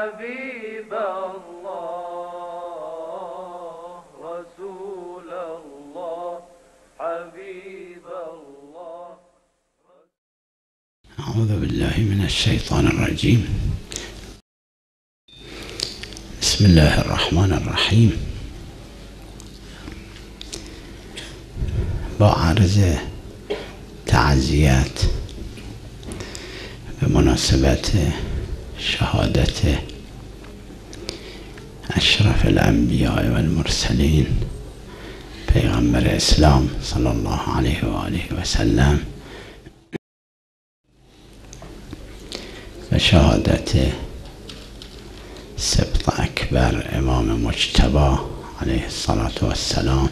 حبيب الله رسول الله حبيب الله. أعوذ بالله من الشيطان الرجيم. بسم الله الرحمن الرحیم. با عرض تعزیت به مناسبت شهادت اشرف الانبیاء و المرسلین پیغمبر اسلام صلی الله علیه و آله و سلم و شهادت سبط اکبر امام مجتبی علیه الصلاة والسلام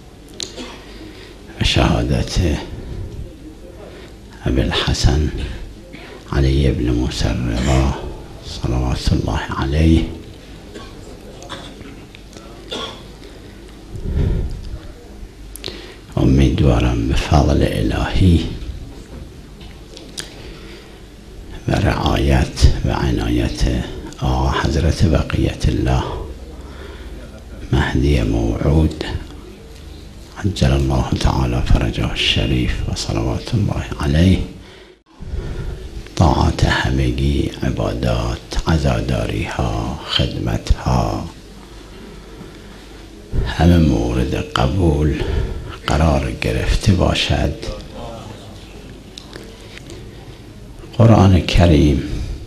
و شهادت ابی الحسن علی ابن موسی الرضا صلوات الله علیه امیدوارم به فضل الهی و رعایت و عنایت آقا حضرت بقیت الله مهدی موعود عجل الله تعالی فرجه الشریف و صلوات الله علیه طاعات همگی، عبادات، عزاداری ها، خدمت ها، همه مورد قبول قرار گرفته باشد. قرآن کریم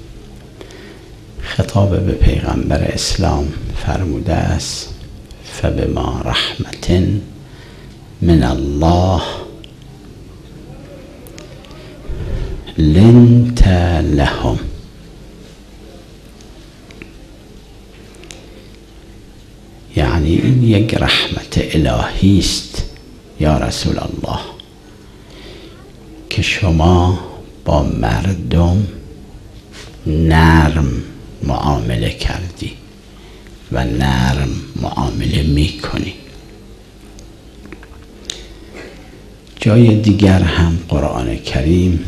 خطاب به پیغمبر اسلام فرموده است فبما رحمت من الله لنت لهم. یعنی این یک رحمت الهی است یا رسول الله که شما با مردم نرم معامله کردی و نرم معامله میکنی. جای دیگر هم قرآن کریم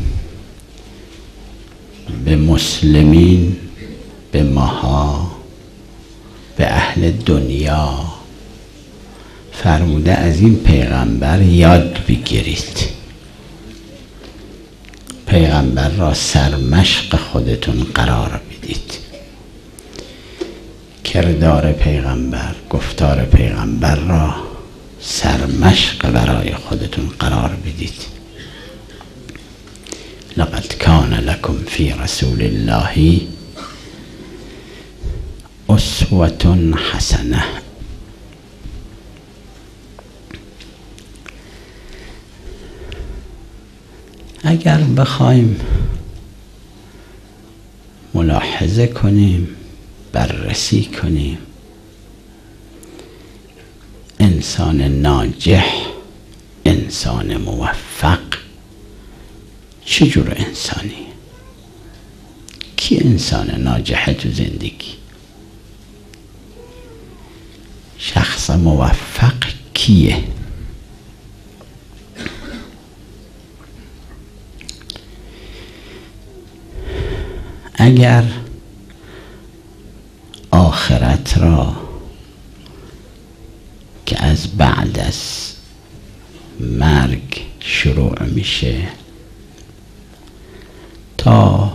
به مسلمین، به ماها، به اهل دنیا فرموده از این پیغمبر یاد بگیرید. پیغمبر را سرمشق خودتون قرار بدید. کردار پیغمبر، گفتار پیغمبر را سرمشق برای خودتون قرار بدید. لقد کان لکم فی رسول الله اسوة حسنه. اگر بخوایم ملاحظه کنیم، بررسی کنیم، انسان ناجح، انسان موفق چجور انسانی؟ کی انسان ناجحه تو زندگی؟ شخص موفق کیه؟ اگر آخرت را که از بعد از مرگ شروع میشه تا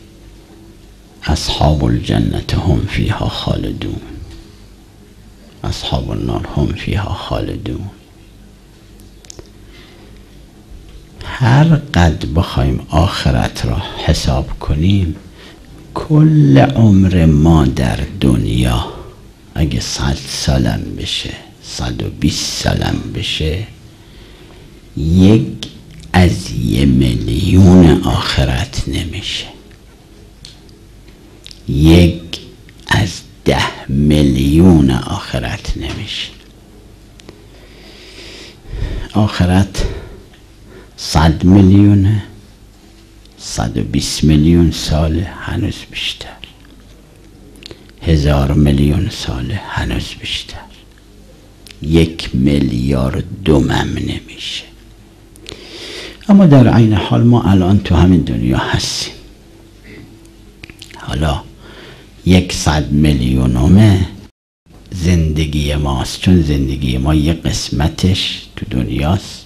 اصحاب الجنة هم فیها خالدون، اصحاب النار هم فیها خالدون، هر قد بخوایم آخرت را حساب کنیم کل عمر ما در دنیا اگه 100 سالم بشه، 120 سالم بشه، 1 از 1 میلیون آخرت نمیشه. 1 از 10 میلیون آخرت نمیشه. آخرت 100 میلیونه، 120 میلیون سال هنوز بیشتر، 1000 میلیون سال هنوز بیشتر، 1 میلیارد نمیشه. اما در عین حال ما الان تو همین دنیا هستیم. حالا 100 میلیونم زندگی ماست، چون زندگی ما یه قسمتش تو دنیاست،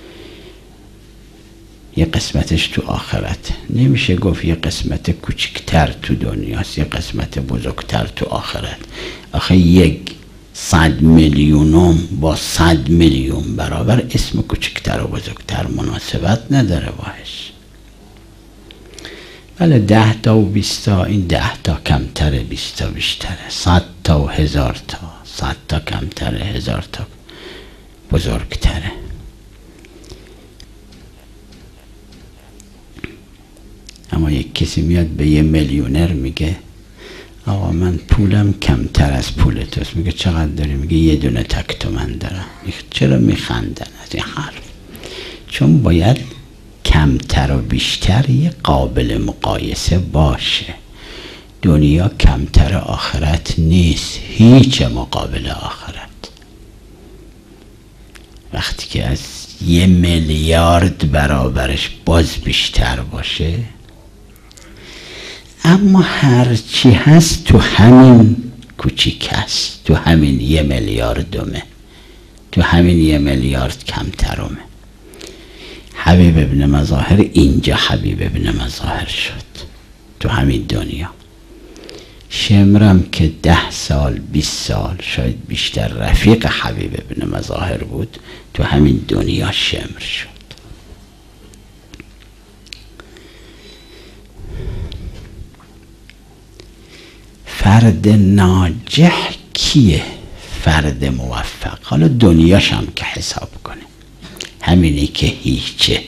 یه قسمتش تو آخرت. نمیشه گفت یه قسمت کوچکتر تو دنیاست، یه قسمت بزرگتر تو آخرت. آخه 100 میلیونم با 100 میلیون برابر اسم کوچکتر و بزرگتر مناسبت نداره باش. بله 10 تا و 20 تا، این 10 تا کمتره، 20 تا بیشتره، 100 تا و 1000 تا، 100 تا کمتره، 1000 تا بزرگتره. اما یک کسی میاد به یه میلیونر میگه آقا من پولم کمتر از پول توست. میگه چقدر داری؟ میگه 1 دونه تک تومن دارم. چرا میخندن از این حرف؟ چون باید کمتر و بیشتر یه قابل مقایسه باشه. دنیا کمتر آخرت نیست، هیچ مقابل آخرت. وقتی که از 1 میلیارد برابرش باز بیشتر باشه، اما هرچی هست تو همین کوچیک هست، تو همین 1 میلیاردمه، تو همین 1 میلیارد کمترمه. حبیب ابن مظاهر اینجا حبیب ابن مظاهر شد، تو همین دنیا. شمرم که 10 سال 20 سال شاید بیشتر رفیق حبیب ابن مظاهر بود، تو همین دنیا شمر شد. فرد ناجح کیه؟ فرد موفق. حالا دنیاش هم که حساب کنه، همینی که هیچه.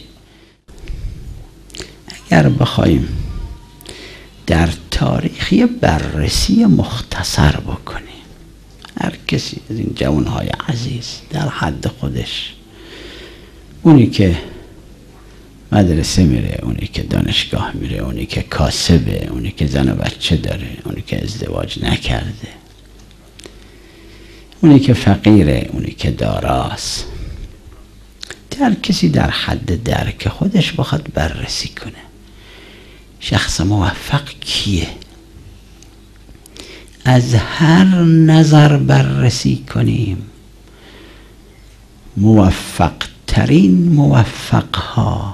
اگر بخوایم در تاریخ یه بررسی مختصر بکنیم، هر کسی از این جوانهای عزیز در حد خودش، اونی که مدرسه میره، اونی که دانشگاه میره، اونی که کاسبه، اونی که زن و بچه داره، اونی که ازدواج نکرده، اونی که فقیره، اونی که داراست، هر کسی در حد درک خودش بخواد بررسی کنه شخص موفق کیه. از هر نظر بررسی کنیم، موفق ترین موفقها،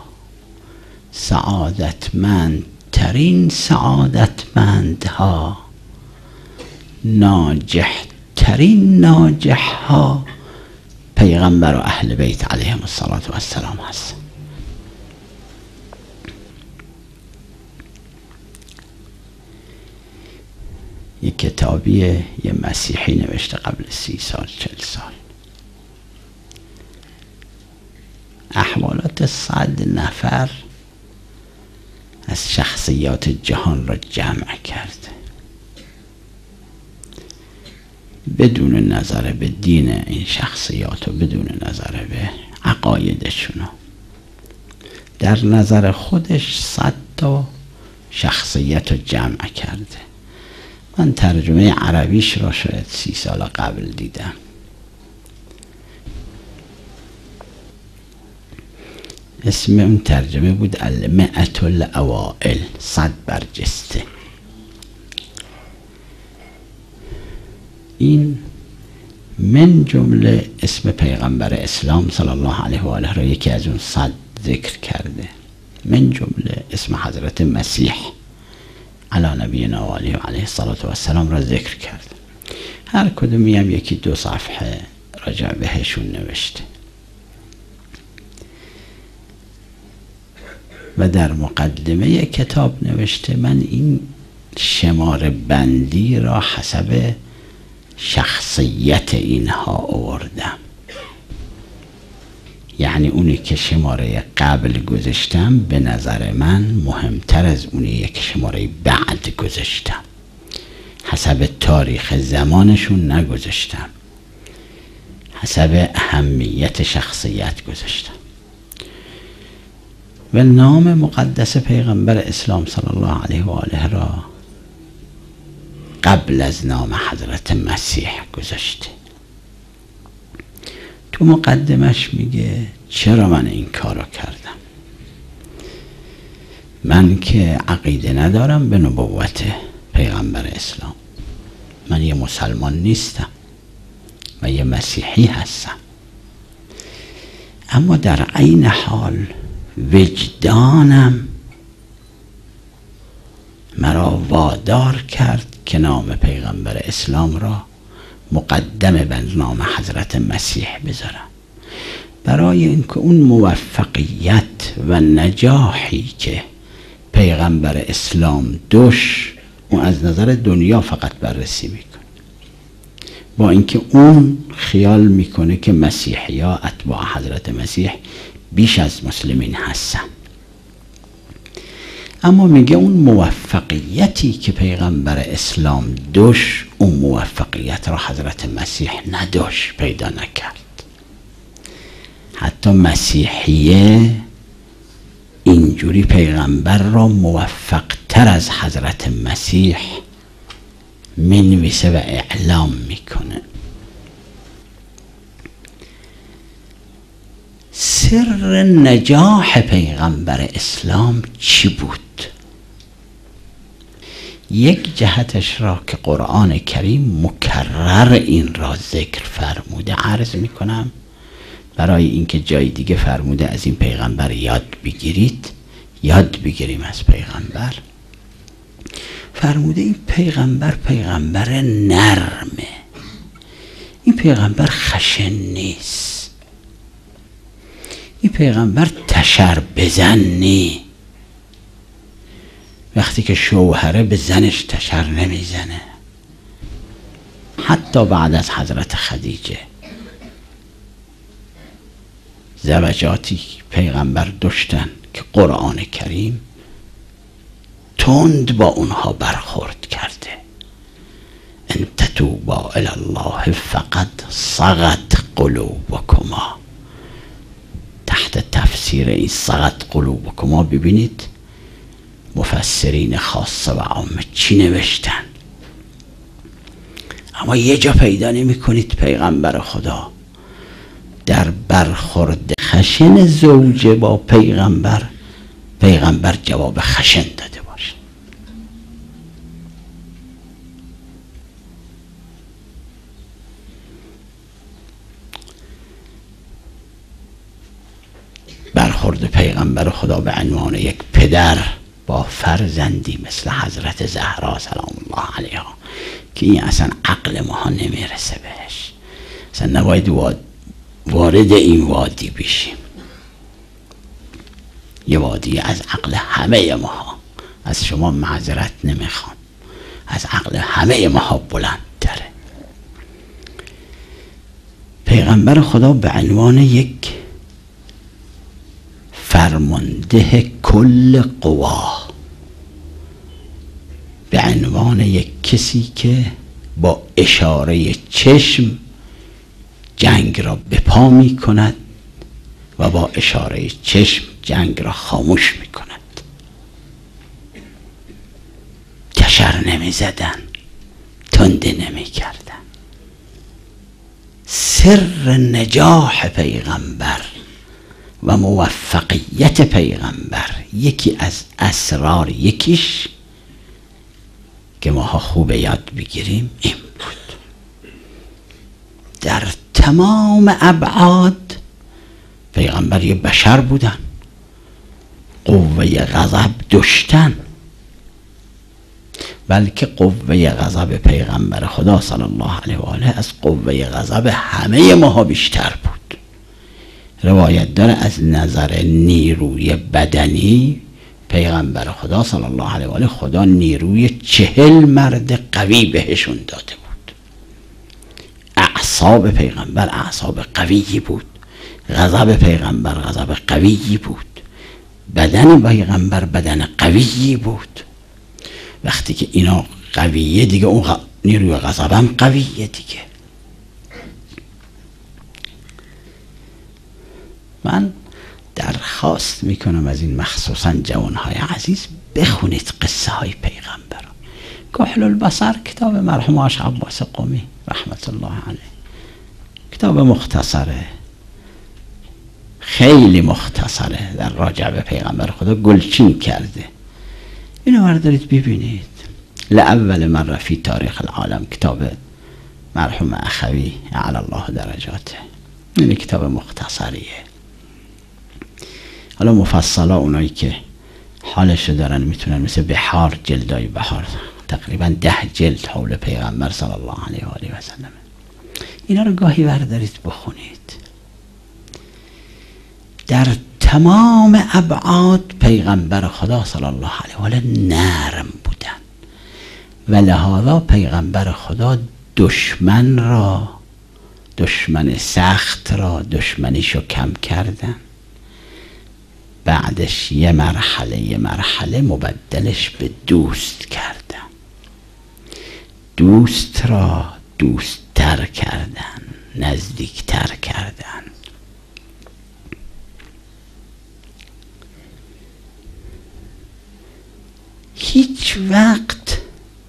سعادتمند ترین سعادتمندها، ناجح ترین ناجحها پیغمبر و اهل بیت علیهم السلام هست. یک کتابی یه مسیحی نوشته قبل 30 سال 40 سال، احوالات 100 نفر از شخصیات جهان را جمع کرده، بدون نظر به دین این شخصیات و بدون نظر به عقایدشون. در نظر خودش 100 تا شخصیت رو جمع کرده. من ترجمه عربیش را شاید 30 سال قبل دیدم. اسم اون ترجمه بود المئة الاوائل، 100 برجسته. این من جمله اسم پیغمبر اسلام صلی الله علیه و آله را یکی از اون 100 ذکر کرده، من جمله اسم حضرت مسیح علی نبینا و علیه السلام را ذکر کرده. هر کدومی هم 1-2 صفحه راجع بهشون نوشته و در مقدمه کتاب نوشته من این شماره بندی را حسب شخصیت اینها آوردم. یعنی اونی که شماره قبل گذاشتم به نظر من مهمتر از اونی که شماره بعد گذاشتم. حسب تاریخ زمانشون نگذاشتم، حسب اهمیت شخصیت گذاشتم. و نام مقدس پیغمبر اسلام صلی الله علیه و آله را قبل از نام حضرت مسیح گذاشته. تو مقدمش میگه چرا من این کارو کردم؟ من که عقیده ندارم به نبوت پیغمبر اسلام. من یه مسلمان نیستم و یه مسیحی هستم، اما در عین حال وجدانم مرا وادار کرد که نام پیغمبر اسلام را مقدم بر نام حضرت مسیح بذارم، برای اینکه اون موفقیت و نجاحی که پیغمبر اسلام داشت اون از نظر دنیا فقط بررسی میکنه، با اینکه اون خیال میکنه که مسیحی ها اتباع حضرت مسیح بیش از مسلمین هستن، اما میگه اون موفقیتی که پیغمبر اسلام داشت اون موفقیت را حضرت مسیح نداشت، پیدا نکرد. حتی مسیحیه اینجوری پیغمبر را موفق تر از حضرت مسیح منویسه و اعلام میکنه. سر نجاح پیغمبر اسلام چی بود؟ یک جهتش را که قرآن کریم مکرر این را ذکر فرموده عرض میکنم، برای اینکه جای دیگه فرموده از این پیغمبر یاد بگیرید، یاد بگیریم از پیغمبر. فرموده این پیغمبر نرمه، این پیغمبر خشن نیست، این پیغمبر تشر بزن نی، وقتی که شوهره به زنش تشر نمیزنه. حتی بعد از حضرت خدیجه زوجاتی پیغمبر داشتن که قرآن کریم تند با اونها برخورد کرده. ان تتوبا الی الله فقد صغت قلوبکما. تحت تفسیر این صغت قلوبکما ببینید مفسرین خاصه و عامه چی نوشتن، اما یه جا پیدا نمی کنید پیغمبر خدا در برخورد خشن زوجه با پیغمبر جواب خشن داده باشه. برخورد پیغمبر خدا به عنوان یک پدر با فرزندی مثل حضرت زهرا سلام الله علیها که این اصلا عقل ما نمیرسه بهش، اصلا نباید وارد این وادی بشیم. یه وادی از عقل همه ما، از شما معذرت نمیخوام، از عقل همه ما بلندتره. پیغمبر خدا به عنوان یک فرمانده کل قوا، به عنوان یک کسی که با اشاره چشم جنگ را به پا می کند و با اشاره چشم جنگ را خاموش می کند. تشر نمی زدن، تنده نمی کردن. سر نجاح پیغمبر و موفقیت پیغمبر، یکی از اسرار، یکیش که ماها خوب یاد بگیریم این بود. در تمام ابعاد پیغمبر یه بشر بودن، قوه غضب داشتن، بلکه قوه غضب پیغمبر خدا صلی الله علیه و آله از قوه غضب همه ماها بیشتر بود. روایت داره از نظر نیروی بدنی پیغمبر خدا صلی الله علیه و آله خدا نیروی 40 مرد قوی بهشون داده بود. اعصاب پیغمبر اعصاب قویی بود، غضب پیغمبر غضب قویی بود، بدن پیغمبر بدن قویی بود. وقتی که اینا قویه دیگه اون نیروی غضب هم قویه دیگه. من درخواست میکنم از این مخصوصا جوانهای عزیز بخونید قصه های پیغمبر. کحل البصر کتاب مرحوم آش عباس قمی رحمت الله علیه، کتاب مختصره، خیلی مختصره، در راجع به پیغمبر خدا گلچین کرده. اینو بردارید ببینید. لأول مرة في تاریخ العالم، کتاب مرحوم اخوی اعلی الله درجاته، این کتاب مختصریه. حالا مفصلا اونایی که حالشو دارن میتونن مثل بحار، جلدای بحار، تقریبا 10 جلد حول پیغمبر صلی الله علیه و آله و سلم، اینا رو گاهی بردارید بخونید. در تمام ابعاد پیغمبر خدا صلی الله علیه و آله نرم بودن و لهذا پیغمبر خدا دشمن سخت را دشمنیشو کم کردن. بعدش یه مرحله مبدلش به دوست کردن، دوست را دوستتر کردن، نزدیکتر کردن. هیچ وقت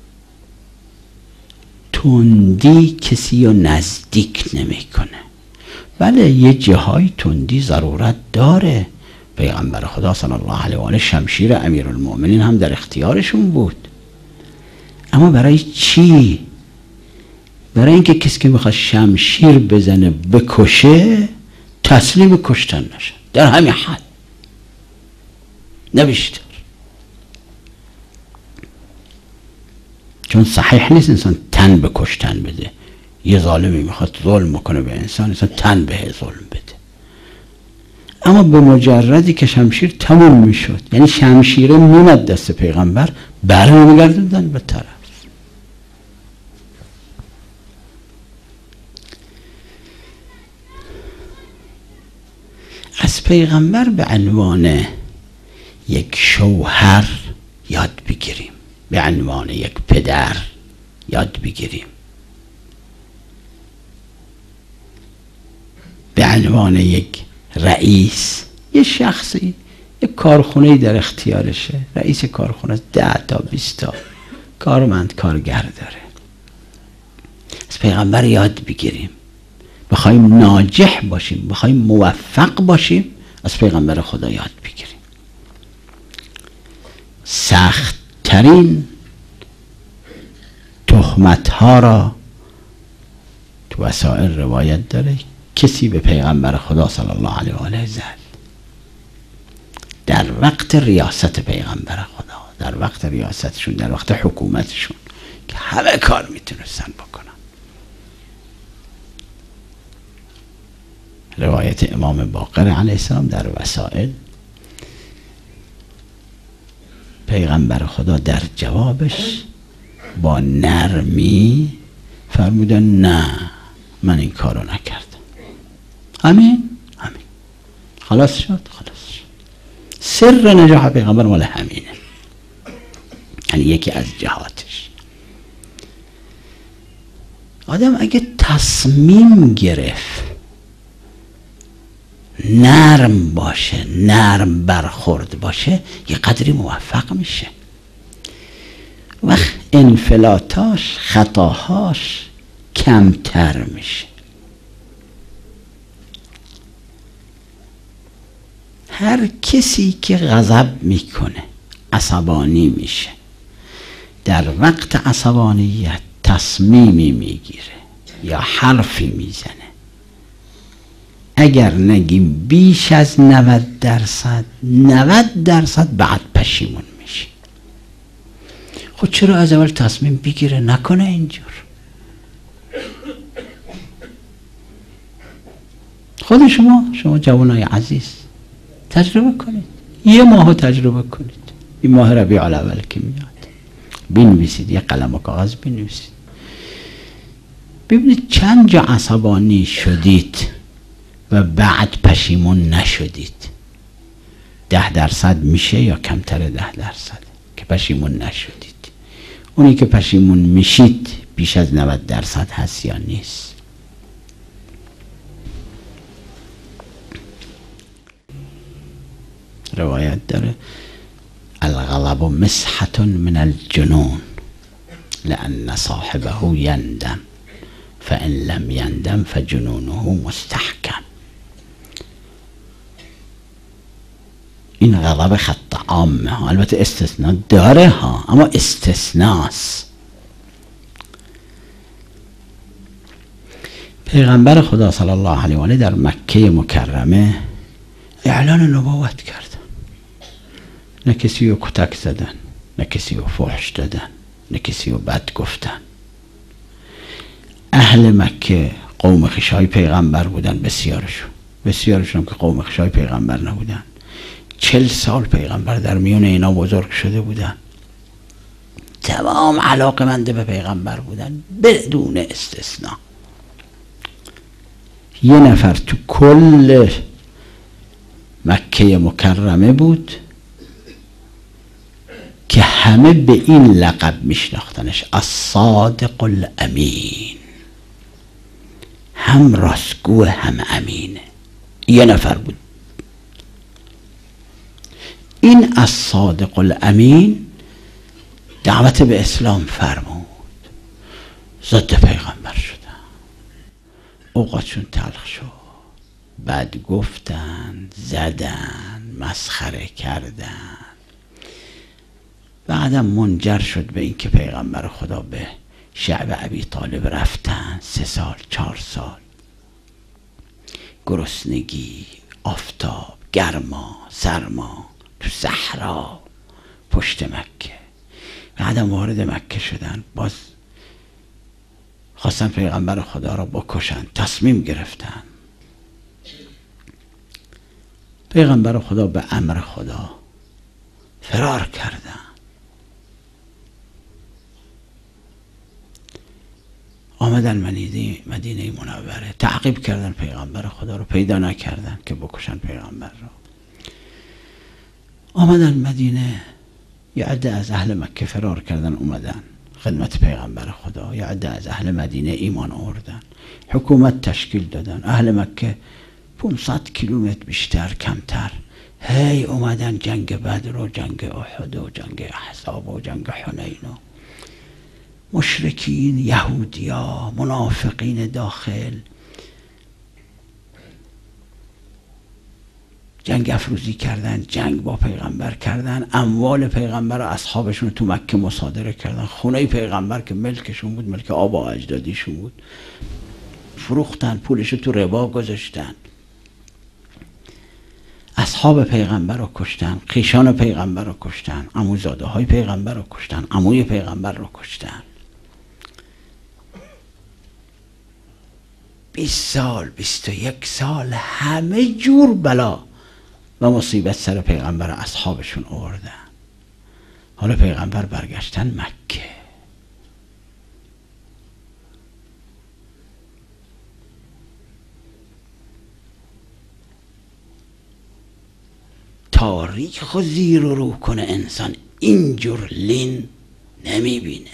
تندی کسی رو نزدیک نمیکنه. بله یه جاهای تندی ضرورت داره. پیغمبر خدا صلی الله علیه و آله شمشیر امیرالمؤمنین هم در اختیارشون بود، اما برای چی؟ برای اینکه کسی که میخواد شمشیر بزنه بکشه تسلیم کشتن نشه، در همین حد، نه بیشتر. چون صحیح نیست انسان تن به کشتن بده. یه ظالمی میخواد ظلم کنه به انسان تن به ظلم بده. اما به مجردی که شمشیر تموم میشد، یعنی شمشیره میمد دست پیغمبر، برمیگردوندن به طرف. از پیغمبر به عنوان یک شوهر یاد بگیریم، به عنوان یک پدر یاد بگیریم، به عنوان یک رئیس، یه شخصی، یک کارخونه‌ای در اختیارشه، رئیس کارخونه 10 تا 20 تا کارمند کارگر داره. از پیغمبر یاد بگیریم. بخوایم ناجح باشیم، بخوایم موفق باشیم، از پیغمبر خدا یاد بگیریم. سخت‌ترین تهمت‌ها را تو وسائل روایت داره کسی به پیغمبر خدا صلی الله علیه و آله زد در وقت ریاست پیغمبر خدا، در وقت ریاستشون، در وقت حکومتشون که همه کار میتونستن بکنن. روایت امام باقر علیه السلام در وسائل، پیغمبر خدا در جوابش با نرمی فرمودن نه من این کارو نکردم. همین خلاص شد. سر نجاح پیغمبر مال همینه، یعنی یکی از جهاتش. آدم اگه تصمیم گرفت نرم باشه، نرم برخورد باشه، یه قدری موفق میشه. وقت انفلاتاش، خطاهاش کمتر میشه. هر کسی که غضب میکنه، عصبانی میشه، در وقت عصبانیت تصمیمی میگیره یا حرفی میزنه، اگر نگیم بیش از 90% بعد پشیمون میشه. خود چرا از اول تصمیم بگیره نکنه اینجور؟ خود شما جوانای عزیز تجربه کنید، یه ماه تجربه کنید. این ماه ربیع الاول که میاد بنویسید، یه قلم و کاغذ بنویسید، ببینید چند جا عصبانی شدید و بعد پشیمون نشدید. 10% میشه یا کمتر 10% که پشیمون نشدید؟ اونی که پشیمون میشید بیش از 90% هست یا نیست؟ روایت داره الغضب مسحة من الجنون لأن صاحبه يندم فإن لم يندم فجنونه مستحکم. این غضب خطا، عامه ها، البته استثناء داره ها، اما استثناست. پیغمبر خدا صلی الله علیه و آله در مکه مکرمه اعلان نبوت کردن. نه کسی رو کتک زدن، نه کسی رو فحش دادن، نه کسی رو بد گفتن. اهل مکه قوم خویشای پیغمبر بودن، بسیارشون که قوم خویشای پیغمبر نبودن. 40 سال پیغمبر در میون اینا بزرگ شده بودن، تمام علاقمند به پیغمبر بودن بدون استثناء. یه نفر تو کل مکه مکرمه بود که همه به این لقب میشناختنش، الصادق الامین، هم راستگو هم امینه. یه نفر بود. این الصادق الامین دعوت به اسلام فرمود، ضد پیغمبر شدن، اوقاتشون تلخ شد، بد گفتن، زدن، مسخره کردن. بعدم منجر شد به اینکه پیغمبر خدا به شعب ابی طالب رفتن. 3 سال 4 سال گرسنگی، آفتاب، گرما، سرما، تو صحرا، پشت مکه. بعدم وارد مکه شدن، باز خواستن پیغمبر خدا را بکشن، تصمیم گرفتن. پیغمبر خدا به امر خدا فرار کردن. آمدن مدینه منوره، تعقیب کردن پیغمبر خدا رو، پیدا نکردن که بکشن پیغمبر رو. آمدن مدینه، یه عده از اهل مکه فرار کردن، اومدن خدمت پیغمبر خدا. یه عده از اهل مدینه ایمان آوردن، حکومت تشکیل دادن. اهل مکه 500 کیلومتر بیشتر کمتر هی اومدن جنگ بدر و جنگ احد و جنگ احزاب و جنگ حنین و مشرکین، یهودیا، منافقین داخل جنگ افروزی کردن، جنگ با پیغمبر کردن، اموال پیغمبر و اصحابشون تو مکه مصادره کردن. خونه پیغمبر که ملکشون بود، ملک آبا اجدادیشون بود، فروختن، پولشو تو ربا گذاشتن. اصحاب پیغمبر رو کشتن، خویشان پیغمبر رو کشتن، عموزاده های پیغمبر رو کشتن، عموی پیغمبر رو کشتن. 20 سال 21 سال همه جور بلا و مصیبت سر پیغمبر و اصحابشون آوردن. حالا پیغمبر برگشتن مکه. تاریخ و زیر و رو کنه انسان اینجور لین نمیبینه.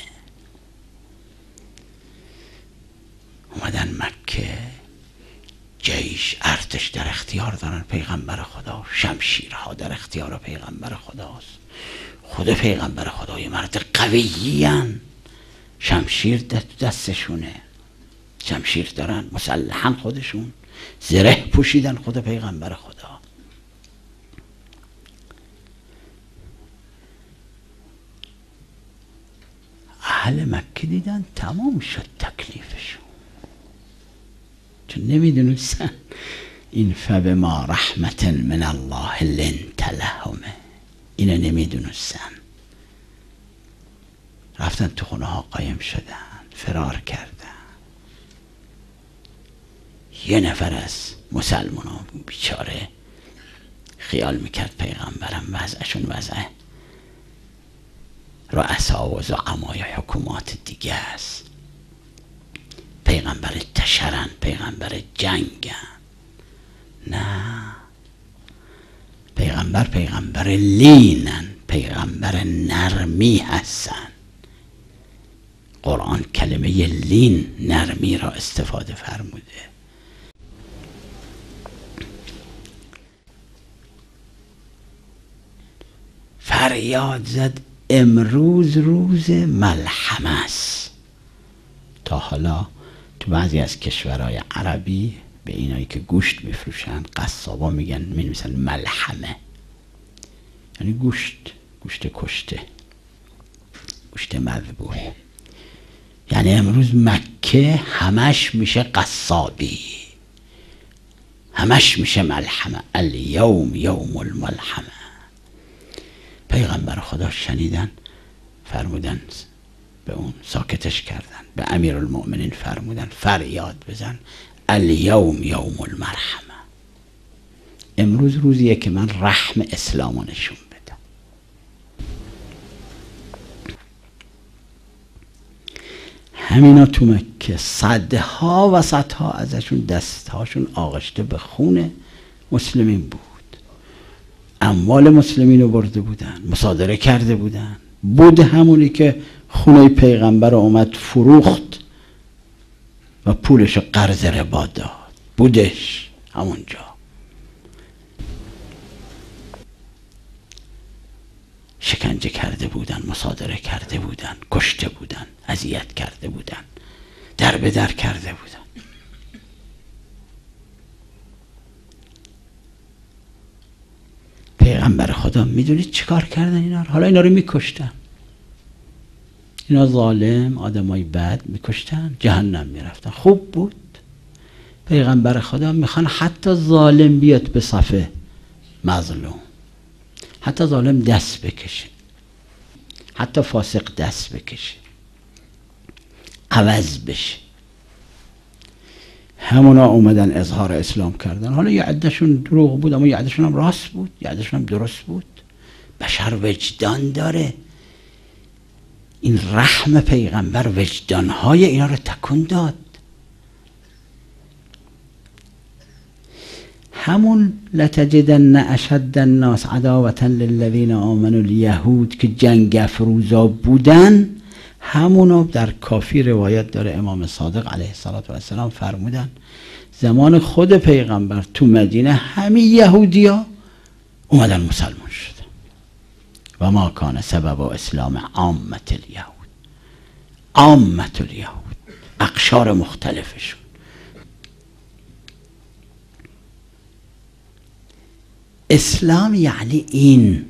اومدن مکه، جیش، ارتش در اختیار دارن پیغمبر خدا، شمشیرها در اختیار پیغمبر خداست. خود پیغمبر خدای مرد قویین، شمشیر دستشونه، شمشیر دارن، مسلحن خودشون، زره پوشیدن خود پیغمبر خدا. اهل مکه دیدن تمام شد تکلیفشون، چون نمیدونستن این فبما رحمت من الله لنت لهم، اینو نمیدونستن. رفتن تو خونه ها قایم شدن، فرار کردن. یه نفر از مسلمان ها بیچاره خیال میکرد پیغمبرم وضعشون وضع رؤسا و زعمای حکومات دیگه است. پیغمبر تشرن، پیغمبر جنگن. نه، پیغمبر لینن، پیغمبر نرمی هستن. قرآن کلمه لین، نرمی را استفاده فرموده. فریاد زد امروز روز ملحمه است. تا حالا تو بعضی از کشورهای عربی به اینایی که گوشت میفروشن قصابا میگن، مینویسن ملحمه، یعنی گوشت کشته، گوشت مذبوح. یعنی امروز مکه همش میشه قصابی، همش میشه ملحمه. الیوم یوم الملحمه. پیغمبر خدا شنیدن، فرمودن به اون ساکتش کردن، به امیرالمؤمنین فرمودن فریاد بزن الیوم یوم المرحمه. امروز روزیه که من رحم اسلامو نشون بدم. همینا تو مکه صدها و صدها ازشون دستهاشون آغشته به خون مسلمین بود، اموال مسلمین رو برده بودن، مصادره کرده بودن. بود همونی که خونه پیغمبر رو اومد فروخت و پولش رو قرض ربا داد، بودش همونجا. شکنجه کرده بودن، مصادره کرده بودن، کشته بودن، اذیت کرده بودن، در به در کرده بودن. پیغمبر خدا میدونید چیکار کردن اینا رو؟ حالا اینا رو میکشتن، اینا ظالم آدمای بد میکشتن، جهنم میرفتن. خوب بود. پیغمبر خدا میخوان حتی ظالم بیاد به صف مظلوم، حتی ظالم دست بکشه، حتی فاسق دست بکشه، عوض بشه. همونا اومدن اظهار اسلام کردن. حالا یه عدهشون دروغ بود، اما یه عدهشون هم راست بود، یه عدهشون هم درست بود. بشر وجدان داره. این رحم پیغمبر وجدانهای اینا رو تکون داد. همون لتجدن اشد الناس عداوة للذین آمنوا الیهود که جنگ افروزا بودن، همونو در کافی روایت داره امام صادق علیه السلام فرمودن زمان خود پیغمبر تو مدینه همین یهودیا اومدن مسلمان شدن. و ما کان سبب اسلام عامت الیهود، عامت الیهود، اقشار مختلفشون. اسلام یعنی این.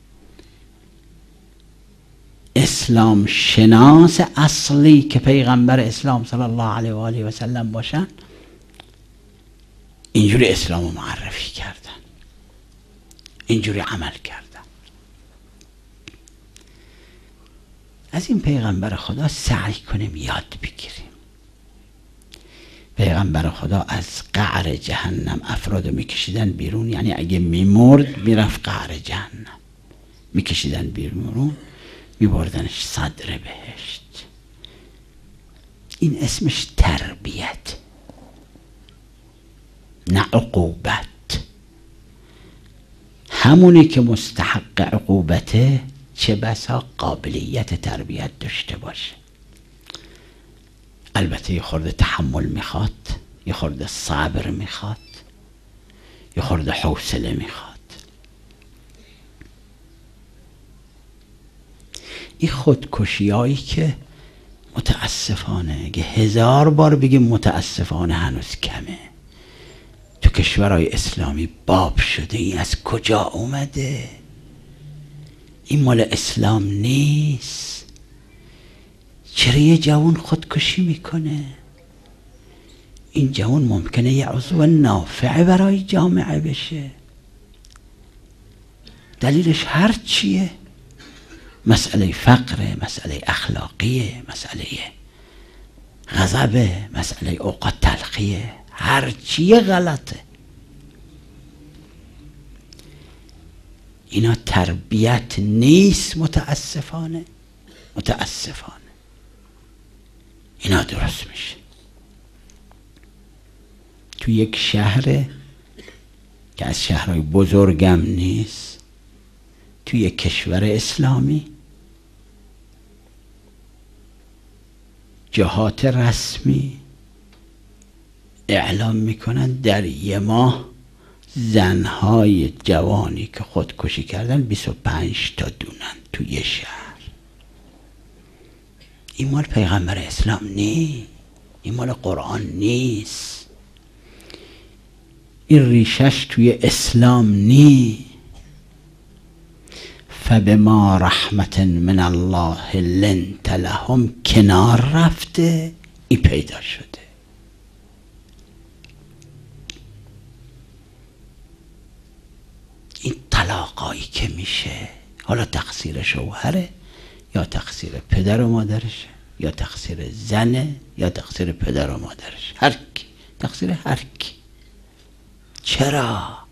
اسلام شناس اصلی که پیغمبر اسلام صلی الله علیه و آله و سلم باشن، اینجوری اسلامو معرفی کردن، اینجوری عمل کردن. از این پیغمبر خدا سعی کنیم یاد بگیریم. پیغمبر خدا از قعر جهنم افرادو میکشیدن بیرون، یعنی اگه میمرد میرفت قعر جهنم، میکشیدن بیرون، میبردنش صدر بهشت. این اسمش تربیت، نه عقوبت. همونی که مستحق عقوبته چه بسا قابلیت تربیت داشته باشه. البته یه خورده تحمل میخواد، یه خورده صبر میخواد، یه خورده حوصله میخواد. این خودکشی هایی که متاسفانه، اگه 1000 بار بگیم متاسفانه هنوز کمه، تو کشورهای اسلامی باب شده. این از کجا اومده؟ این مال اسلام نیست. چرا یه جوان خودکشی میکنه؟ این جوان ممکنه یه عضو نافع برای جامعه بشه. دلیلش هر چیه؟ مسئله فقره، مسئله اخلاقیه، مسئله غضبه، مسئله اوقات تلخیه، هر چیه غلطه. اینا تربیت نیست. متاسفانه اینا درست میشه. تو یک شهر که از شهرهای بزرگم نیست، تو یک کشور اسلامی، جهات رسمی اعلام میکنن در یه ماه زنهای جوانی که خودکشی کردن 25 تا دونن تو یه شهر. این مال پیغمبر اسلام نیست، این مال قرآن نیست، این ریشش توی اسلام نیست. فبما رحمت من الله لنت لهم کنار رفته، این پیدا شده. این طلاقایی که میشه، حالا تقصیر شوهره یا تقصیر پدر و مادرشه یا تقصیر زنه یا تقصیر پدر و مادرش، هر کی، تقصیر هر کی. چرا؟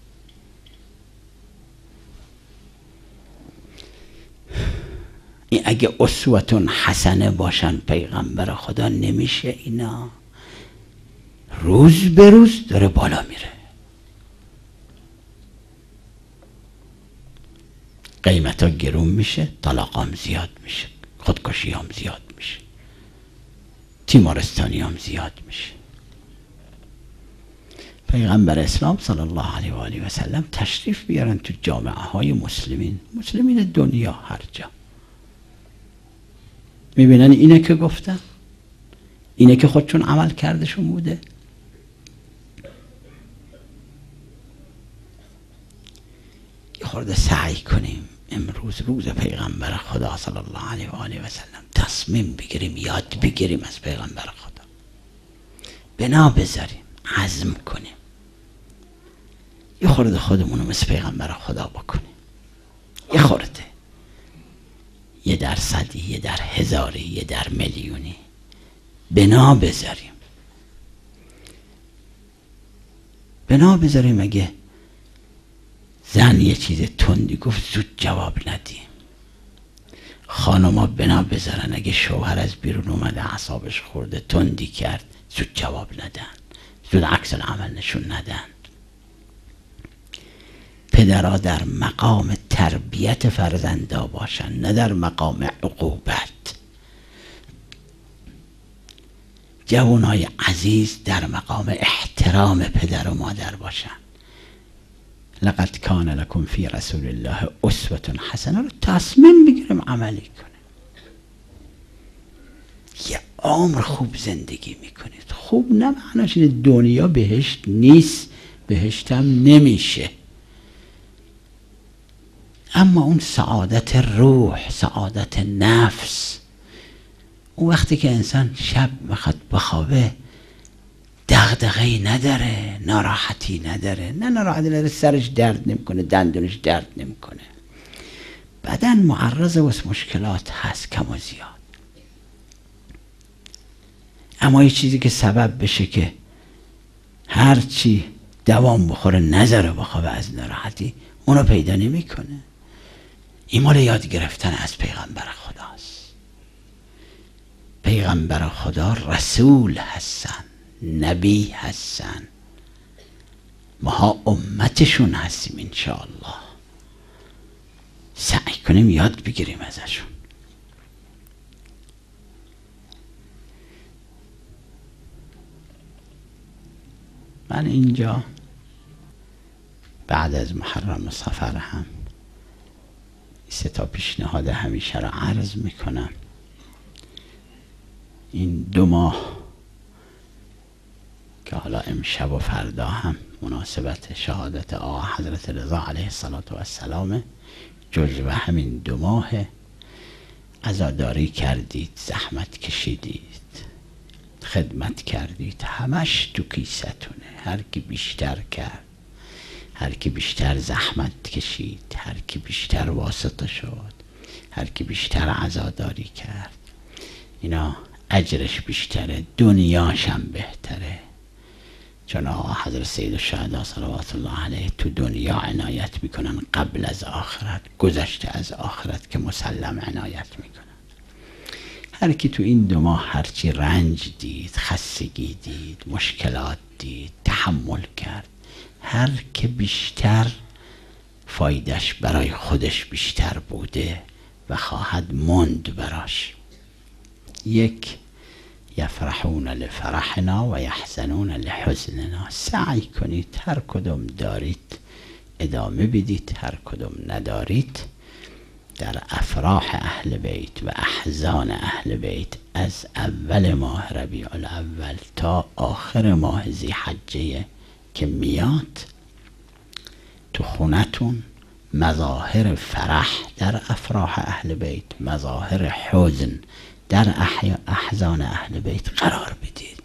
این اگه اسوتون حسنه باشن پیغمبر خدا، نمیشه اینا. روز به روز داره بالا میره، قیمت ها گرون میشه، طلاق هم زیاد میشه، خودکشی هم زیاد میشه، تیمارستانی هم زیاد میشه. پیغمبر اسلام صلی الله علیه و آله و سلم تشریف بیارن تو جامعه های مسلمین دنیا، هر جا میبینن اینه که گفتن، اینه که خودشون عمل کردشون بوده. یه خورده سعی کنیم امروز روز پیغمبر خدا صلی الله علیه و آله و سلم تصمیم بگیریم، یاد بگیریم از پیغمبر خدا، بنا بذاریم، عزم کنیم، یه خورده خودمونو مثل پیغمبر خدا بکنیم، یه خورده، 1%، 1000، 1,000,000، بنا بذاریم. اگه زن یه چیز تندی گفت زود جواب ندیم. خانما بنا بذارن اگه شوهر از بیرون اومده اعصابش خورده تندی کرد، زود جواب ندن، زود عکس العمل نشون ندن. پدرها در مقام تربیت فرزندا باشن، نه در مقام عقوبت. جوانای عزیز در مقام احترام پدر و مادر باشن. لقد کان لکم فی رسول الله اسوة حسنه رو تصمیم بگیریم عملی کنیم. یه عمر خوب زندگی میکنید. خوب نه معناش اینه دنیا بهشت نیست، بهشت هم نمیشه، اما اون سعادت روح، سعادت نفس، اون وقتی که انسان شب میخواد بخوابه دغدغه‌ای نداره، ناراحتی نداره، نه ناراحتی نداره، سرش درد نمیکنه، دندونش درد نمیکنه، بدن معرض واسه مشکلات هست کم و زیاد، اما یه چیزی که سبب بشه که هرچی دوام بخوره نذاره بخوابه از ناراحتی، اونو پیدا نمیکنه. این مال یاد گرفتن از پیغمبر خداست. پیغمبر خدا رسول هستن، نبی هستن، ماها امتشون هستیم. انشاءالله سعی کنیم یاد بگیریم ازشون. من اینجا بعد از محرم و صفر هم 3 پیشنهاد همیشه را عرض میکنم. این 2 ماه که حالا امشب و فردا هم مناسبت شهادت آقا حضرت رضا علیه السلام، جزو همین 2 ماه عزاداری کردید، زحمت کشیدید، خدمت کردید، همش تو کیستونه. هر کی بیشتر کرد، هر کی بیشتر زحمت کشید، هر کی بیشتر واسطه شد، هر کی بیشتر عزاداری کرد، اینا اجرش بیشتره، دنیاش هم بهتره. چون آقا حضرت سید الشهدا صلوات الله علیه تو دنیا عنایت میکنن قبل از آخرت، گذشته از آخرت که مسلم عنایت میکنن. هر کی تو این 2 ماه هرچی رنج دید، خستگی دید، مشکلات دید، تحمل کرد، هر که بیشتر فایدش برای خودش بیشتر بوده و خواهد موند براش. 1 یفرحون لفرحنا و یحزنون لحزننا. سعی کنید هر کدوم دارید ادامه بدید، هر کدوم ندارید در افراح اهل بیت و احزان اهل بیت از اول ماه ربیع الاول تا آخر ماه ذی حجه که میاد تو خونتون مظاهر فرح در افراح اهل بیت، مظاهر حزن در احزان اهل بیت قرار بدید.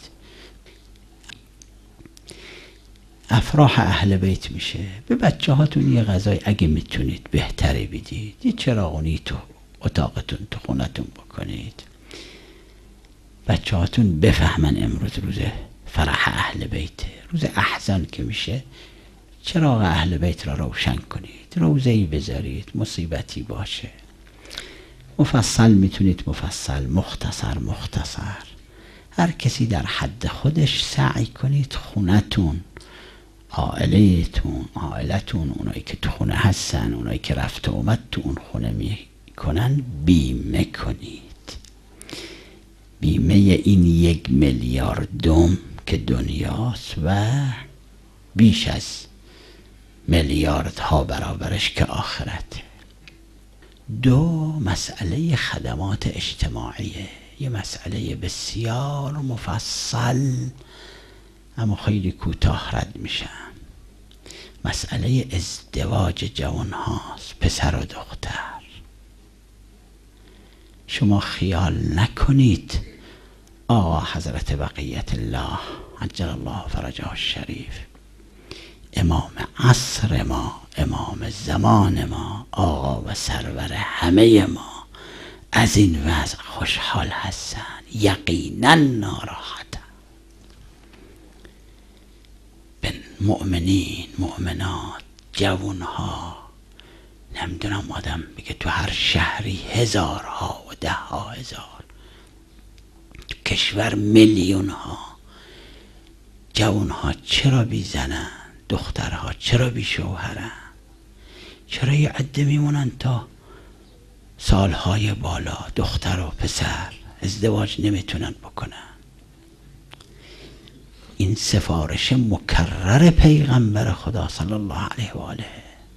افراح اهل بیت میشه به بچه هاتون یه غذای اگه میتونید بهتری بدید، یه چراغونی تو اتاقتون تو خونتون بکنید، بچه هاتون بفهمن امروز روز فرح اهل بیته. روز احزان که میشه چراغ اهل بیت را روشن کنید، روزه‌ای بذارید، مصیبتی باشه. مفصل میتونید مفصل، مختصر مختصر، هر کسی در حد خودش سعی کنید خونتون، عائلتون، اونایی که تو خونه هستن، اونایی که رفت و اومد تو اون خونه میکنن بیمه کنید. بیمه این 1 میلیاردم که دنیاست و بیش از میلیاردها برابرش که آخرته. 2 مسئله خدمات اجتماعیه، یه مسئله بسیار مفصل اما خیلی کوتاه رد میشم. مسئله ازدواج جوان هاست، پسر و دختر. شما خیال نکنید آقا حضرت بقیت الله عجل الله فرجه الشریف، امام عصر ما، امام زمان ما، آقا و سرور همه ما از این وضع خوشحال هستن، یقینا ناراحتن. به مؤمنین، مؤمنات، جوانها، نمیدونم آدم بگه تو هر شهری هزارها و 10,000 هزار، تو کشور میلیونها جوانها چرا بی زنن؟ دخترها چرا بی شوهرن؟ چرا یه عده میمونن تا سالهای بالا، دختر و پسر ازدواج نمیتونن بکنن؟ این سفارش مکرر پیغمبر خدا صلی الله علیه و آله.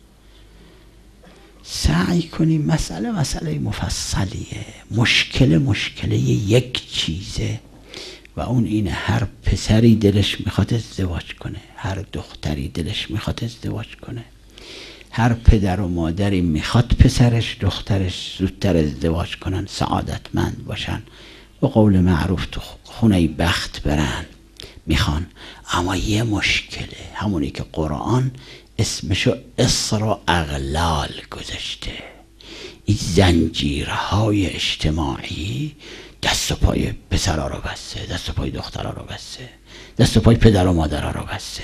سعی کنیم، مسئله مفصلیه، مشکل یک چیزه و اون اینه هر پسری دلش میخواد ازدواج کنه، هر دختری دلش میخواد ازدواج کنه، هر پدر و مادری میخواد پسرش دخترش زودتر ازدواج کنن، سعادتمند باشن، به قول معروف تو خونه بخت برن میخوان. اما یه مشکله، همونی که قرآن اسمشو اصر و اغلال گذاشته، این زنجیرهای اجتماعی دست و پای پسرها رو بسته، دست و پای دخترها رو بسته، دست و پای پدر و مادرها رو بسته.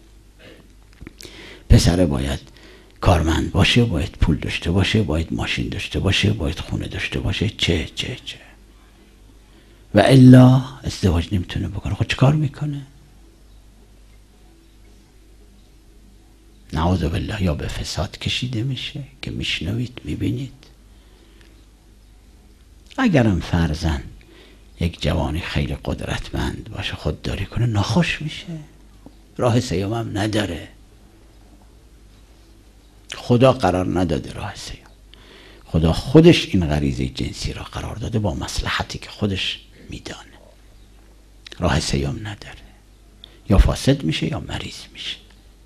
پسر باید کارمند باشه، باید پول داشته باشه، باید ماشین داشته باشه، باید خونه داشته باشه، چه و الا ازدواج نمیتونه بکنه. خود چه کار میکنه؟ نعوذ بالله، یا به فساد کشیده میشه که میشنوید میبینید. اگرم فرضاً یک جوانی خیلی قدرتمند باشه خودداری کنه، ناخوش میشه، راه سیوم هم نداره. خدا قرار نداده راه سیوم، خدا خودش این غریزه جنسی را قرار داده با مصلحتی که خودش میدانه. راه سیوم نداره، یا فاسد میشه یا مریض میشه.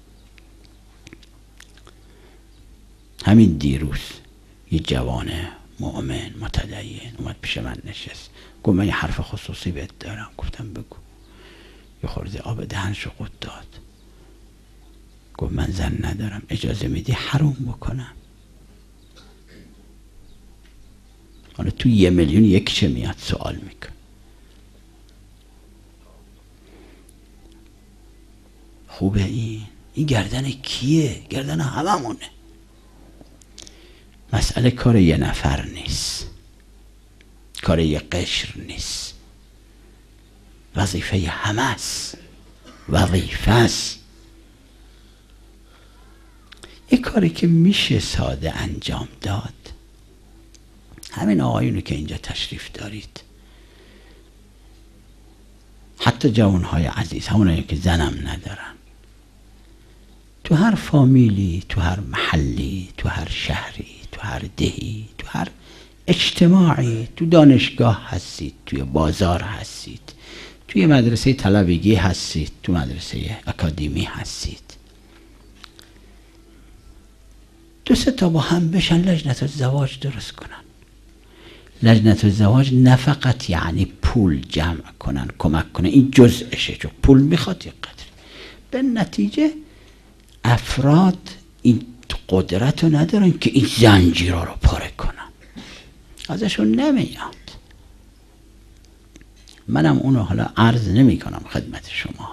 همین دیروز یه جوان مؤمن متدین اومد پیش من نشست، گفت من یه حرف خصوصی بهت دارم. گفتم بگو. یه خورده آب دهنشو قورت داد. گفت من زن ندارم، اجازه میدی حروم بکنم؟ حالا تو 1 میلیون یک چه میاد سوال میکن. خوبه این گردن کیه؟ گردن هممونه. مسئله کار یه نفر نیست، کار یه قشر نیست، وظیفه همه است، وظیفه است. یه کاری که میشه ساده انجام داد. همین آقایونی که اینجا تشریف دارید، حتی جوانهای عزیز، همونایی که زنم ندارن، تو هر فامیلی، تو هر محلی، تو هر شهری، تو هر دهی، تو هر اجتماعی، تو دانشگاه هستید، توی بازار هستید، توی مدرسه طلبگی هستید، تو مدرسه اکادمی هستید، 2 3 تا با هم بشن لجنت الزواج درست کنن. لجنت الزواج نه فقط یعنی پول جمع کنن، کمک کنن، این جزءشه، چون پول میخواد یک قدری. به نتیجه افراد این قدرت رو ندارن که این زنجیرها رو پاره کنن، ازشون نمیاد. منم اونو حالا عرض نمی کنم خدمت شما.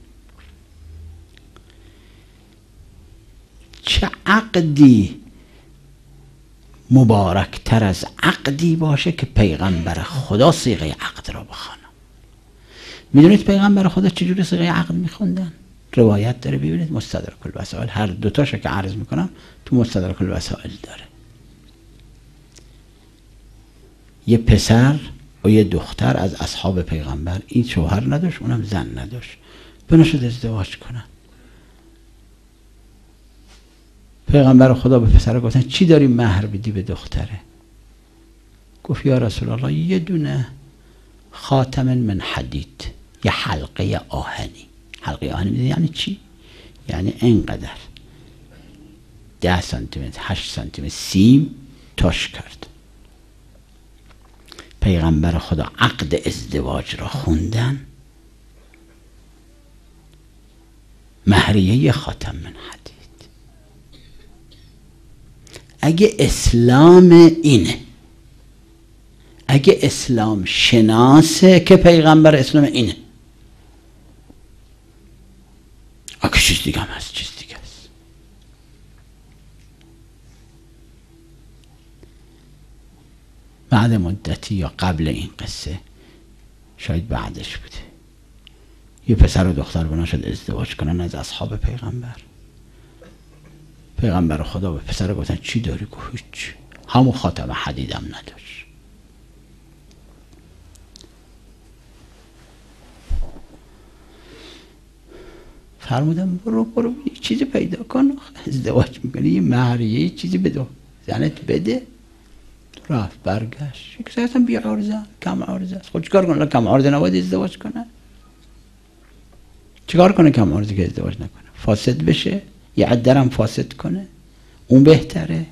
چه عقدی مبارکتر از عقدی باشه که پیغمبر خدا صیغه عقد را بخوانه. میدونید پیغمبر خدا چجوری صیغه عقد میخوندن؟ روایت داره، ببینید مستدرک الوسائل، هر دوتاشو که عرض میکنم تو مستدرک الوسائل داره. یه پسر و یه دختر از اصحاب پیغمبر، این شوهر نداشت اونم زن نداشت، بنا شد ازدواج کنن. پیغمبر خدا به پسر گفتن چی داری مهر بدی به دختره؟ گفت یا رسول الله یه دونه خاتم من حدید، یه حلقه آهنی. حلقه آهنی یعنی چی؟ یعنی اینقدر 10 سانتی متر 8 سانتی متر سیم تاش کرد. پیغمبر خدا عقد ازدواج را خوندن، مهریه یه خاتم من حدید. اگه اسلام اینه، اگه اسلام شناسه که پیغمبر اسلام اینه، اگه چیز دیگه هم هست چیز دیگه هست. بعد مدتی یا قبل این قصه، شاید بعدش بوده، یه پسر و دختر بنا شد ازدواج کنن از اصحاب پیغمبر. پیغمبر خدا به پسر گفتن چی داری؟ گفت هیچ، همون خاتم حدیدم نداشت. فرمودم برو یه چیزی پیدا کن، ازدواج میکنی یه مهریه یه چیزی بده زنت بده. رفت برگشت، یک ساعت هم بی عرضه، کم عرضه است. خود چیکار کنه؟ کم عرضه نباید ازدواج کنه؟ چیکار کنه کم عرضه که ازدواج نکنه؟ فاسد بشه؟ یه عدرم فاسد کنه؟ اون بهتره؟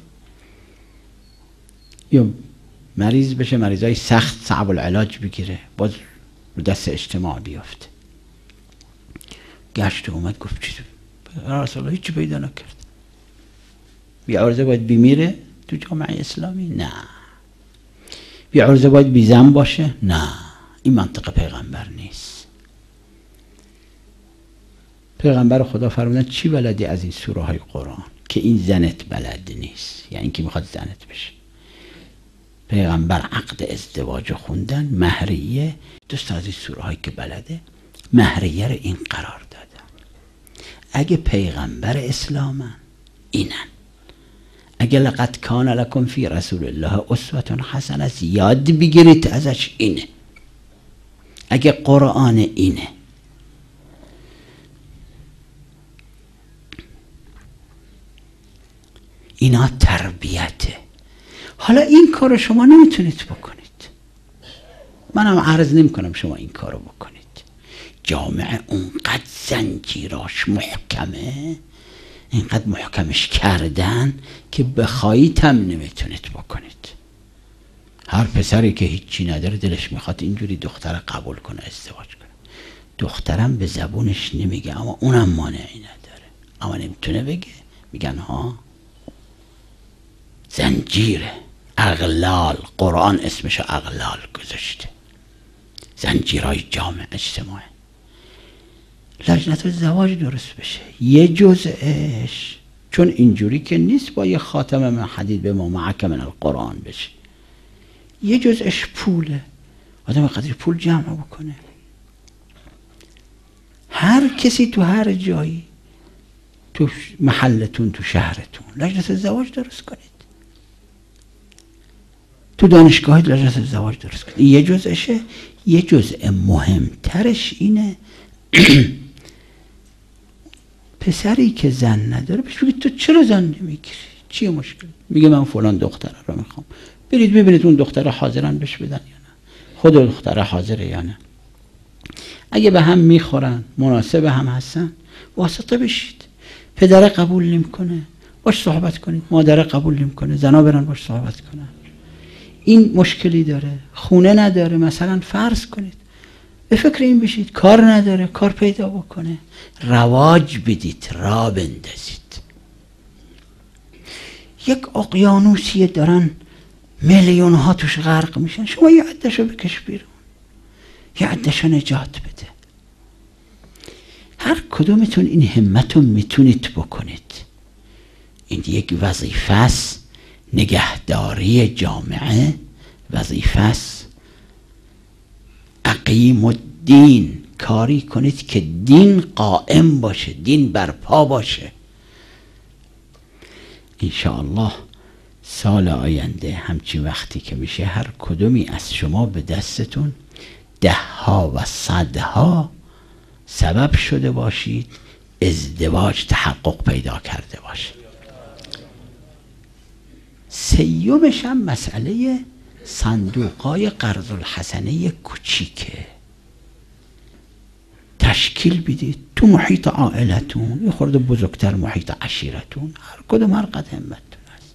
یا مریض بشه، مریضای سخت صعب العلاج بگیره، باز رو دست اجتماع بیافته. گشت و اومد گفت چیزی رسول الله هیچی پیدا نکرد. بی عرضه باید بیمیره تو جامعه اسلامی؟ نه. بی عرضه باید بی زن باشه؟ نه. این منطق پیغمبر نیست. پیغمبر خدا فرمودن چی بلدی از این سوره های قرآن که این زنت بلد نیست، یعنی این که میخواد زنت بشه. پیغمبر عقد ازدواج خوندن، مهریه، دوست از این سوره هایی که بلده مهریه رو این قرار دادن. اگه پیغمبر اسلامن اینن، اگه لقد کان لکم فی رسول الله اسوة حسنه یاد بگیرید ازش اینه، اگه قرآن اینه، اینا تربیته. حالا این کار شما نمیتونید بکنید، منم عرض نمی کنم شما این کارو بکنید. جامعه اونقدر زنجیراش محکمه، اینقدر محکمش کردن که بخواهید هم نمیتونید بکنید. هر پسری که هیچی نداره دلش میخواد اینجوری دختر قبول کنه، ازدواج کنه. دخترم به زبونش نمیگه، اما اونم مانعی نداره، اما نمیتونه بگه. میگن ها زنجیره، اغلال، قرآن اسمشو اغلال گذاشته، زنجیرهای جامعه اجتماعی. لجنت الزواج درست بشه، یه جزءش، چون اینجوری که نیست با یه خاتم من حدید به ما معک من القرآن بشه، یه جزءش پوله، آدم قدر پول جمع بکنه. هر کسی تو هر جایی، تو محلتون، تو شهرتون لجنت الزواج درست کنید، تو دانشگاهی لجنت الزواج درست کنید. یه جزءشه. یه جزء مهمترش اینه پسری که زن نداره بهش بگید تو چرا زن نمیگیری؟ چیه مشکل؟ میگه من فلان دختره رو میخوام. برید ببینید اون دختره حاضرن بهش بدن یا نه، خود دختره حاضره یا نه. اگه به هم میخورن، مناسب هم هستن، واسطه بشید. پدر قبول نمیکنه، باش صحبت کنید. مادر قبول نمیکنه، زنا برن باش صحبت کنن. این مشکلی داره، خونه نداره، مثلا فرض کنید به فکر این بشید کار نداره، کار پیدا بکنه، رواج بدید، را بندازید. یک اقیانوسیه دارن میلیون ها توش غرق میشن، شما یه عدهشو بکش بیرون، یه عدهشو نجات بده. هر کدومتون این همتون میتونید بکنید. این یک وظیفه است، نگهداری جامعه وظیفه است. اقیم الدین، کاری کنید که دین قائم باشه، دین برپا باشه. انشاءالله سال آینده همچین وقتی که میشه هر کدومی از شما به دستتون 10 ها و 100 ها سبب شده باشید ازدواج تحقق پیدا کرده باشه. سیومش هم مسئله صندوقای قرض الحسنه کوچیکه. تشکیل بدید تو محیط عائلتون، یه خورده بزرگتر محیط عشیرتون، هر کدوم هر قد همتون هست.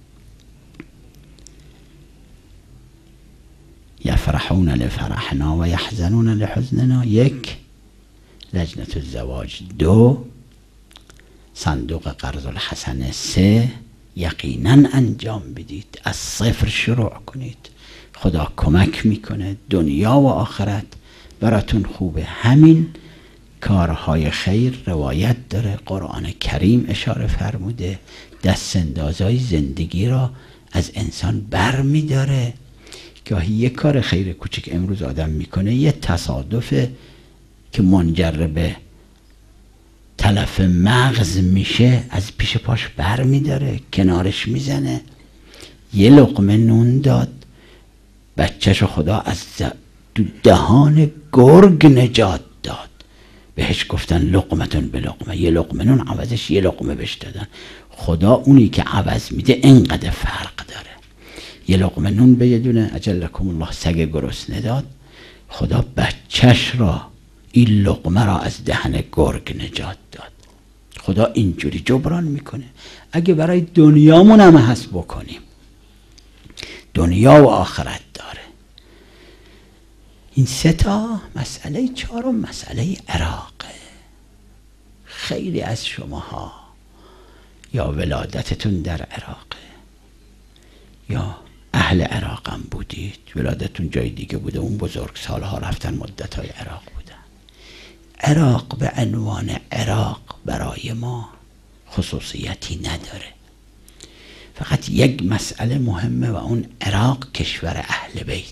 یفرحون لفرحنا و یحزنون لحزننا. 1 لجنة الزواج، 2 صندوق قرض الحسنه، 3 یقینا انجام بدید، از صفر شروع کنید، خدا کمک میکنه، دنیا و آخرت براتون خوبه. همین کارهای خیر روایت داره، قرآن کریم اشاره فرموده، دست اندازهای زندگی را از انسان بر میداره. گاهی یک کار خیر کوچک امروز آدم میکنه، یه تصادفه که منجر به تلف مغز میشه، از پیش پاش بر میداره، کنارش میزنه. یه لقمه نون داد، بچهشو خدا از دهان گرگ نجات داد. بهش گفتن لقمتون به لقمه، یه لقمه نون عوضش یه لقمه بهش دادن. خدا اونی که عوض میده اینقدر فرق داره. یه لقمه نون به یه دونه اجلکم الله سگ گرسنه داد، خدا بچهش را این لقمه را از دهن گرگ نجات داد. خدا اینجوری جبران میکنه. اگه برای دنیامون هم هست بکنیم، دنیا و آخرت داره. این 3 تا مسئله. 4 مسئله عراقه. خیلی از شماها یا ولادتتون در عراقه یا اهل عراق هم بودید، ولادتون جای دیگه بوده، اون بزرگ سالها رفتن مدتهای عراق بودن. عراق به عنوان عراق برای ما خصوصیتی نداره. فقط یک مسئله مهمه و اون عراق کشور اهل بیت،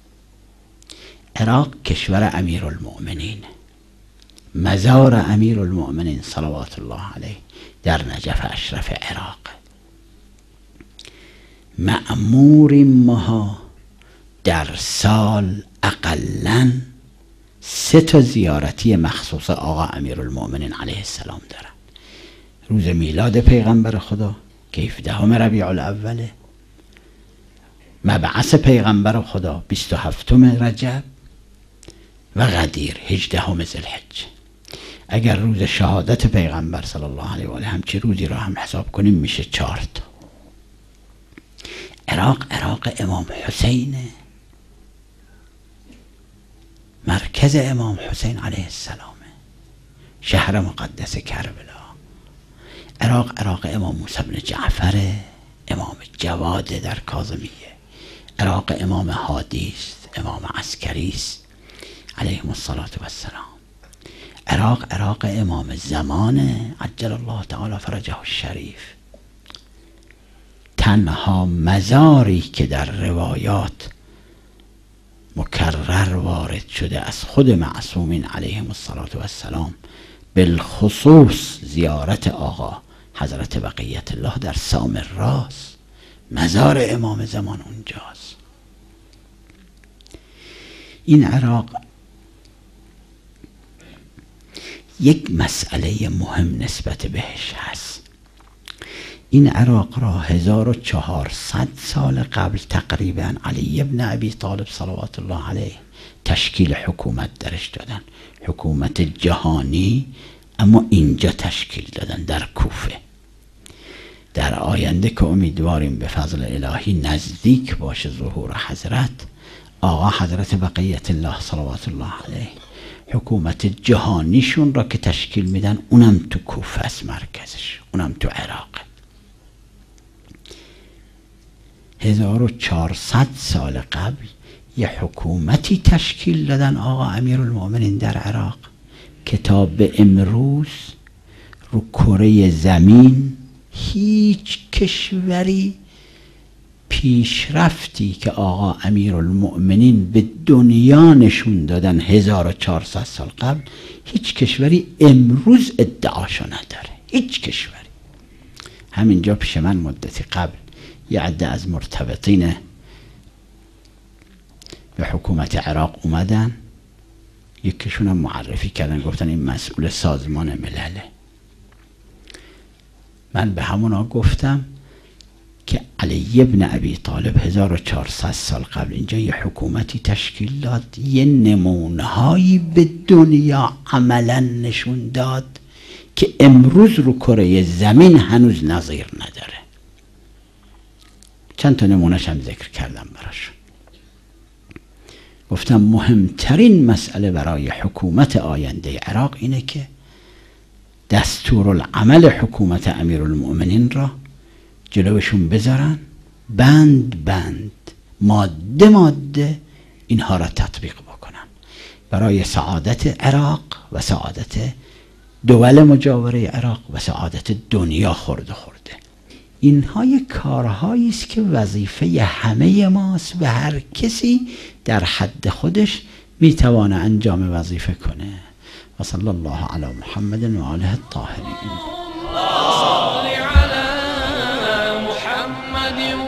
عراق کشور امیرالمؤمنین، مزار امیرالمؤمنین صلوات الله علیه در نجف اشرف عراق. مأموریم ماها در سال اقلاً 3 تا زیارتی مخصوص آقا امیرالمؤمنین علیه السلام دارن. روز میلاد پیغمبر خدا که 17 ربیع الاوله، مبعث پیغمبر خدا 27 رجب و غدیر 18 ذوالحجه. اگر روز شهادت پیغمبر صلی الله علیه و آله همچی روزی را هم حساب کنیم میشه 4 تا. عراق امام حسینه، مرکز امام حسین علیه السلامه، شهر مقدس کربلا. عراق امام موسی بن جعفره، امام جواد در کاظمیه. عراق امام هادی است، امام عسکری است علیهم الصلاة والسلام. عراق امام زمانه عجل الله تعالی فرجه الشریف. تنها مزاری که در روایات مکرر وارد شده از خود معصومین علیهم الصلاة والسلام، بالخصوص زیارت آقا حضرت بقیت الله در سامراست، مزار امام زمان اونجاست. این عراق یک مسئله مهم نسبت بهش هست. این عراق را 1400 سال قبل تقریبا علی ابن ابی طالب صلوات الله علیه تشکیل حکومت درش دادن، حکومت جهانی، اما اینجا تشکیل دادن در کوفه. در آینده که امیدواریم به فضل الهی نزدیک باشه ظهور حضرت، آقا حضرت بقیت الله صلوات الله علیه حکومت جهانیشون را که تشکیل میدن، اونم تو کوفه است مرکزش، اونم تو عراق. 1400 سال قبل یه حکومتی تشکیل دادن آقا امیرالمؤمنین در عراق که تا به امروز رو کره زمین هیچ کشوری پیشرفتی که آقا امیرالمؤمنین به دنیا نشون دادن 1400 سال قبل، هیچ کشوری امروز ادعاشو نداره. هیچ کشوری. همینجا پیش من مدتی قبل یه عده از مرتبطین به حکومت عراق اومدن، یکیشون هم معرفی کردن، گفتن این مسئول سازمان ملله. من به همونا گفتم که علی ابن ابی طالب 1400 سال قبل اینجا یه حکومتی تشکیل داد، یه نمونه‌هایی به دنیا عملا نشون داد که امروز رو کره زمین هنوز نظیر نداره. چند تا نمونه‌ش هم ذکر کردم براش. گفتم مهمترین مسئله برای حکومت آینده عراق اینه که دستورالعمل حکومت امیرالمؤمنین را جلوشون بذارن، بند بند، ماده ماده اینها را تطبیق بکنن برای سعادت عراق و سعادت دول مجاوره عراق و سعادت دنیا خورده خورده. اینها یک کارهایی است که وظیفه همه ماست و هر کسی در حد خودش میتوانه انجام وظیفه کنه. و صلی الله علی محمد و آله الطاهرین.